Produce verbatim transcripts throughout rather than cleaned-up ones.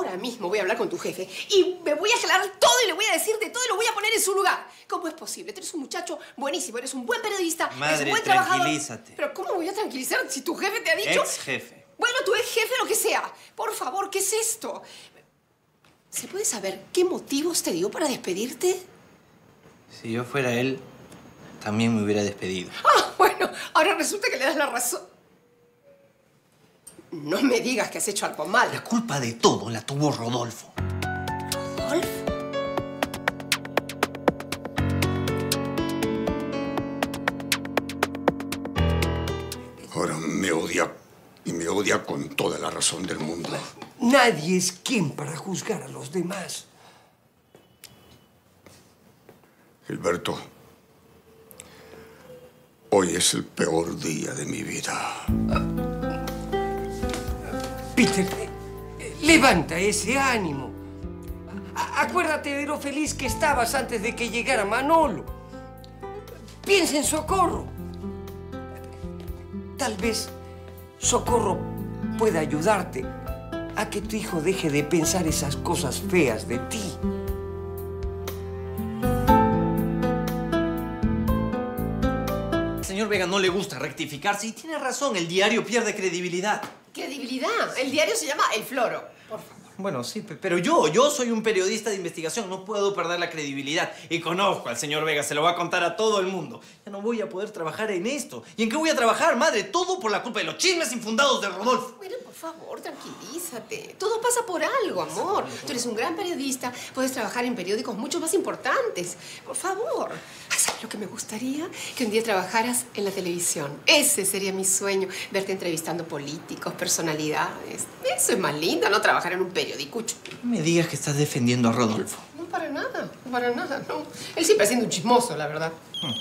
ahora mismo voy a hablar con tu jefe y me voy a aclarar todo y le voy a decir de todo y lo voy a poner en su lugar. ¿Cómo es posible? Tú eres un muchacho buenísimo, eres un buen periodista, Madre, eres un buen tranquilízate. trabajador. Pero ¿cómo voy a tranquilizar si tu jefe te ha dicho? Ex jefe. Bueno, tu ex jefe, lo que sea. Por favor, ¿qué es esto? ¿Se puede saber qué motivos te dio para despedirte? Si yo fuera él, también me hubiera despedido. Ah, bueno, ahora resulta que le das la razón. No me digas que has hecho algo mal. La culpa de todo la tuvo Rodolfo. ¿Rodolfo? Ahora me odia, y me odia con toda la razón del mundo. Nadie es quien para juzgar a los demás. Gilberto, hoy es el peor día de mi vida. Peter, eh, levanta ese ánimo. A- acuérdate de lo feliz que estabas antes de que llegara Manolo. Piensa en Socorro. Tal vez Socorro pueda ayudarte a que tu hijo deje de pensar esas cosas feas de ti. Al señor Vega no le gusta rectificarse y tiene razón, el diario pierde credibilidad. Credibilidad. El diario se llama El Floro. Por favor. Bueno, sí, pe- pero yo, yo soy un periodista de investigación, no puedo perder la credibilidad. Y conozco al señor Vega, se lo va a contar a todo el mundo. Ya no voy a poder trabajar en esto. ¿Y en qué voy a trabajar, madre? Todo por la culpa de los chismes infundados de Rodolfo. Bueno, por favor, tranquilízate. Todo pasa por algo, amor. Tú eres un gran periodista, puedes trabajar en periódicos mucho más importantes. Por favor. ¿Sabes lo que me gustaría? Que un día trabajaras en la televisión. Ese sería mi sueño, verte entrevistando políticos, personalidades. Eso es más lindo, ¿no? Trabajar en un periodicucho. No me digas que estás defendiendo a Rodolfo. No, para nada, no para nada, no. Él siempre siendo un chismoso, la verdad. Hmm.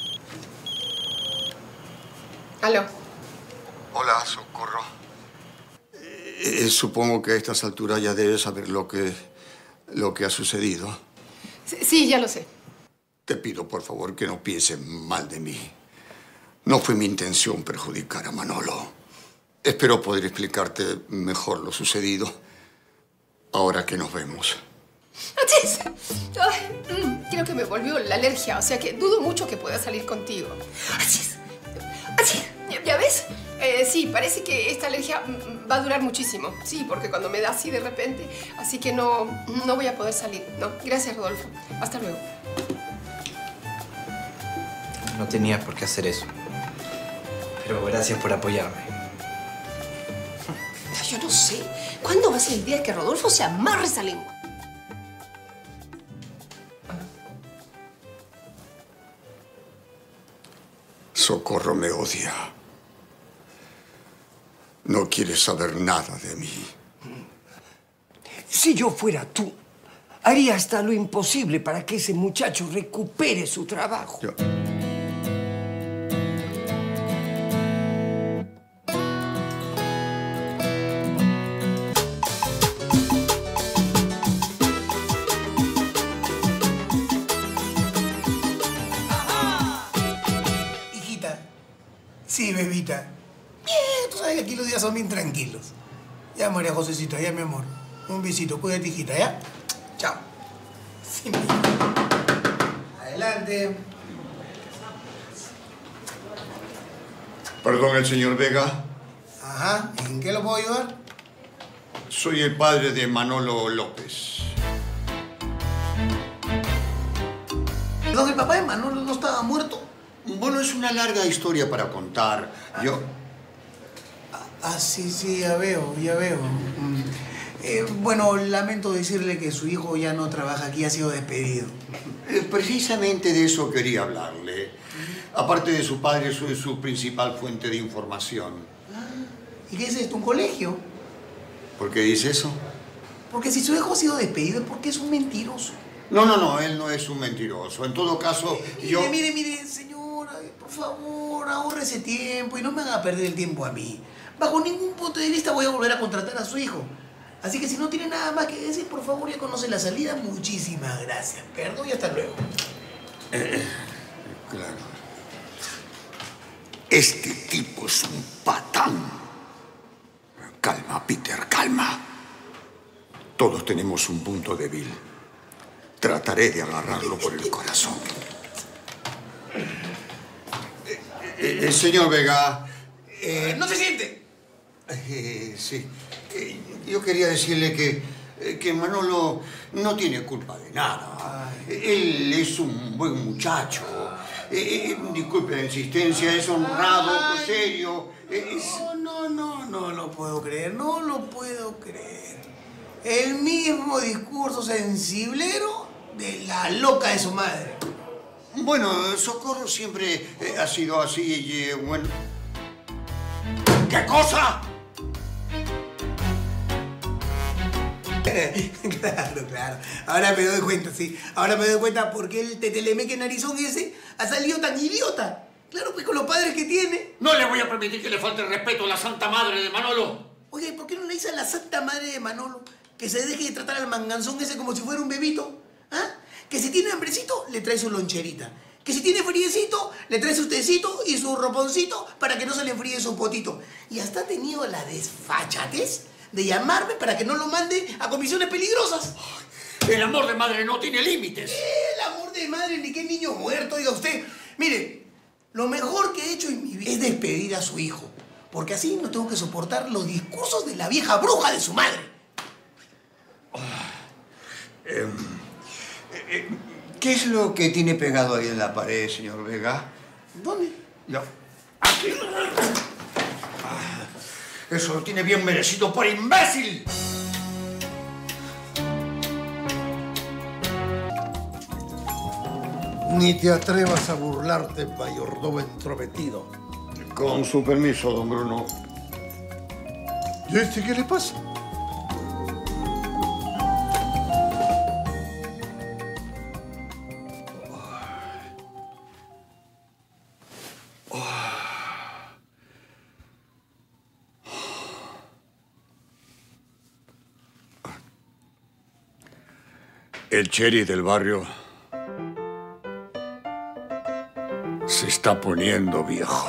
¿Aló? Hola, Socorro. Eh, supongo que a estas alturas ya debes saber lo que, lo que ha sucedido. Sí, sí, ya lo sé. Te pido, por favor, que no pienses mal de mí. No fue mi intención perjudicar a Manolo. Espero poder explicarte mejor lo sucedido ahora que nos vemos. ¡Achis! Ay, mm, creo que me volvió la alergia, o sea que dudo mucho que pueda salir contigo. ¡Achis! ¡Achis! ¿Ya, ya ves? Eh, sí, parece que esta alergia mm, va a durar muchísimo. Sí, porque cuando me da así de repente, así que no, no voy a poder salir. No, gracias, Rodolfo. Hasta luego. No tenía por qué hacer eso. Pero gracias por apoyarme. Yo no sé. ¿Cuándo va a ser el día que Rodolfo se amarre esa lengua? Socorro me odia. No quiere saber nada de mí. Si yo fuera tú, haría hasta lo imposible para que ese muchacho recupere su trabajo. Yo... Sí, bebita. Bien, tú sabes que aquí los días son bien tranquilos. Ya, María Josecita, ya, mi amor. Un besito, cuídate, hijita, ¿ya? Chao. Sí, mi hija. Adelante. Perdón, el señor Vega. Ajá, ¿en qué lo puedo ayudar? Soy el padre de Manolo López. Perdón, ¿el papá de Manolo no estaba muerto? Bueno, es una larga historia para contar. Yo... Ah, sí, sí, ya veo, ya veo. Mm. Eh, bueno, lamento decirle que su hijo ya no trabaja aquí, ha sido despedido. Eh, precisamente de eso quería hablarle. Aparte de su padre, soy su principal fuente de información. ¿Y qué es esto, un colegio? ¿Por qué dice eso? Porque si su hijo ha sido despedido es porque es un mentiroso. No, no, no, él no es un mentiroso. En todo caso, mire, yo... Mire, mire, señora, por favor, ahorre ese tiempo y no me haga perder el tiempo a mí. Bajo ningún punto de vista voy a volver a contratar a su hijo. Así que si no tiene nada más que decir, por favor, ya conoce la salida. Muchísimas gracias. Perdón y hasta luego. Eh, claro. Este tipo es un patán. Calma, Peter, calma. Todos tenemos un punto débil. Trataré de agarrarlo por el corazón. Eh, eh, señor Vega... Eh, ¡No se siente! Eh, sí. Eh, yo quería decirle que, eh, que Manolo no tiene culpa de nada. Él es un buen muchacho. Eh, eh, disculpe la insistencia, es honrado, serio. Eh, es... No, no, no, no lo puedo creer, no lo puedo creer. El mismo discurso sensiblero de la loca de su madre. Bueno, Socorro siempre eh, ha sido así y eh, bueno... ¿Qué cosa? Claro, claro. Ahora me doy cuenta, sí. Ahora me doy cuenta por qué el tetelemeque narizón ese ha salido tan idiota. Claro, pues con los padres que tiene. No le voy a permitir que le falte el respeto a la santa madre de Manolo. Oye, ¿y por qué no le dice a la santa madre de Manolo que se deje de tratar al manganzón ese como si fuera un bebito? ¿Ah? Que si tiene hambrecito, le trae su loncherita. Que si tiene friecito, le trae su tecito y su roponcito para que no se le enfríe su potito. Y hasta ha tenido la desfachatez de llamarme para que no lo mande a comisiones peligrosas. El amor de madre no tiene límites. El amor de madre, ni qué niño muerto, oiga usted. Mire, lo mejor que he hecho en mi vida es despedir a su hijo. Porque así no tengo que soportar los discursos de la vieja bruja de su madre. Eh, eh, ¿Qué es lo que tiene pegado ahí en la pared, señor Vega? ¿Dónde? Yo. Aquí. Eso lo tiene bien merecido por imbécil. Ni te atrevas a burlarte, mayordomo entrometido. Con su permiso, don Bruno. ¿Y este qué le pasa? El cherry del barrio se está poniendo viejo.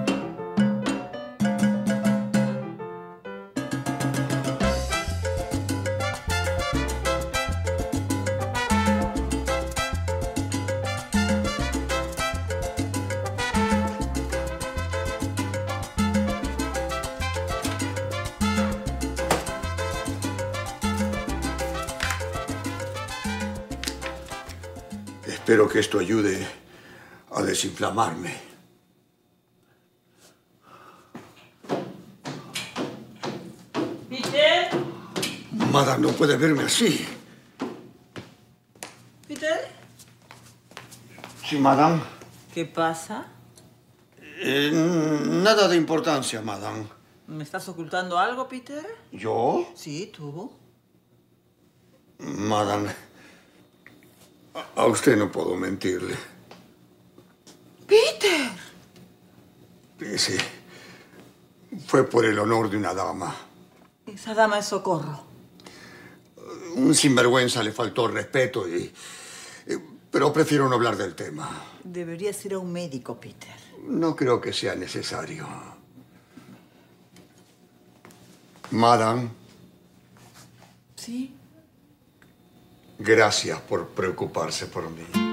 Espero que esto ayude a desinflamarme. ¿Peter? Madame no puede verme así. ¿Peter? Sí, madame. ¿Qué pasa? Eh, nada de importancia, madame. ¿Me estás ocultando algo, Peter? ¿Yo? Sí, tú. Madame, a- a usted no puedo mentirle. ¡Peter! Sí, fue por el honor de una dama. Esa dama es Socorro. Un sinvergüenza le faltó el respeto y... y- pero prefiero no hablar del tema. Deberías ir a un médico, Peter. No creo que sea necesario. Madame, ¿Sí? gracias por preocuparse por mí.